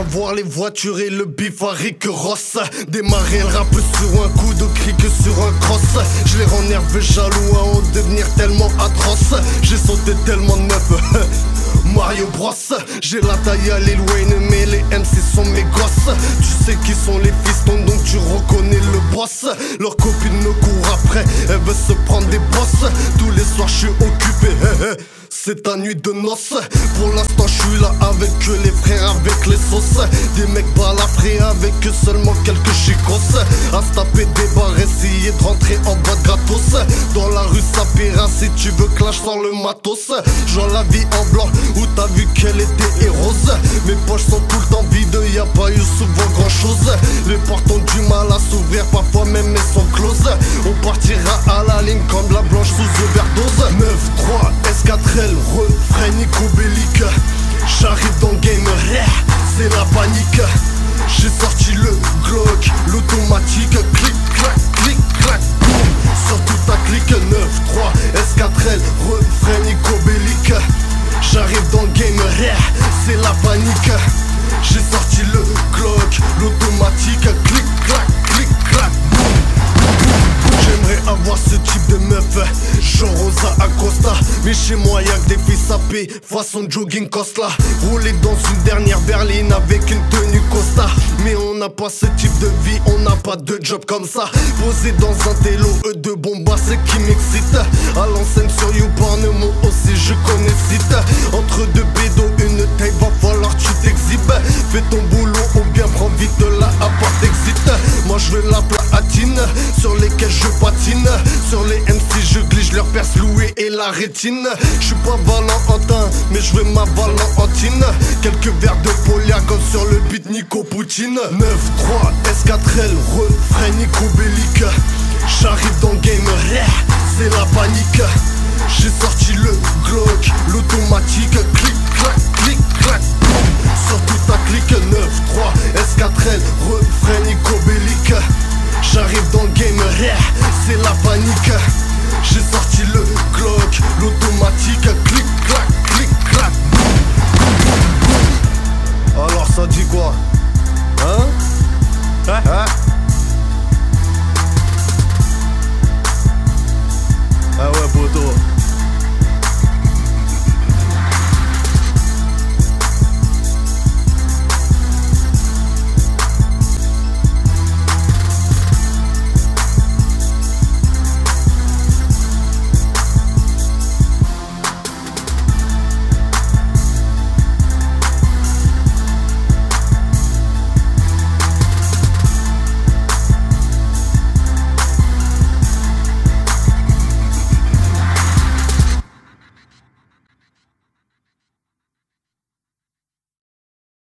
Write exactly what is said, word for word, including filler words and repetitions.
voir les voitures et le bif à Rick Ross. Démarrer le rap sur un coup de cric sur un cross. Je les rends nerveux, jaloux à en devenir tellement atroce. J'ai sauté tellement de meufs Mario Bros. J'ai la taille à Lil Wayne mais les M C sont mes gosses. Tu sais qui sont les fistons donc tu reconnais le boss. Leur copine me court après, elle veut se prendre des bosses. Tous les soirs je suis occupé, c'est ta nuit de noces. Pour l'instant je suis là avec eux, les frères avec les sauces. Des mecs balafrés avec eux, seulement quelques chicos. À se taper des barres, essayer de rentrer en boîte gratos. Dans la rue ça paiera si tu veux clash sans le matos. Genre la vie en blanc où t'as vu qu'elle était rose. Mes poches sont tout le temps vides, y a pas eu souvent grand chose. Les portes ont du mal à s'ouvrir, parfois même elles sont closes. On partira à la ligne comme la blanche sous overdose. neuf trois S quatre L, refrain Nico Bellic. J'arrive dans le game, c'est la panique. J'ai sorti le Glock, l'automatique. Clic clac, clic clac, boum. Sur toute ta clique, neuf trois S quatre L, refrain Nico Bellic. J'arrive dans le game, c'est la panique. J'ai sorti le Glock, l'automatique. Clic clac, clic clac, boum. J'aimerais avoir ce type de meuf, genre Rosa Acosta. Mais chez moi y'a que des filles sapées, façon jogging Costa. Rouler dans une dernière berline avec une tenue Costa. Mais on n'a pas ce type de vie, on n'a pas de job comme ça. Posé dans un télo, eux de bombas, c'est qui m'excite. À l'enseigne sur YouPorn, moi aussi je connais site. Entre deux bédos, une taille, va falloir tu t'exhibes. Fais ton boulot ou bien prends vite la appart exit. Moi je veux la platine, sur lesquelles je patine. Sur les M C je glisse, leur perce louée et la rétine. Je suis pas Valentin, mais je veux ma Valentine. Quelques verres de polia comme sur le beat Nico Poutine. neuf trois S quatre L, refrain Nico Bellic. J'arrive dans le game, c'est la panique. J'ai sorti le Glock, l'automatique. Clic clac, clic clac, boum. Sur toute ta clique, neuf trois S quatre L, refrain Nico Bellic. J'arrive dans le game, c'est la panique. J'ai sorti le Glock, l'automatique. Clic clac, clic clac, boum. Alors ça dit quoi? Hein? Hein?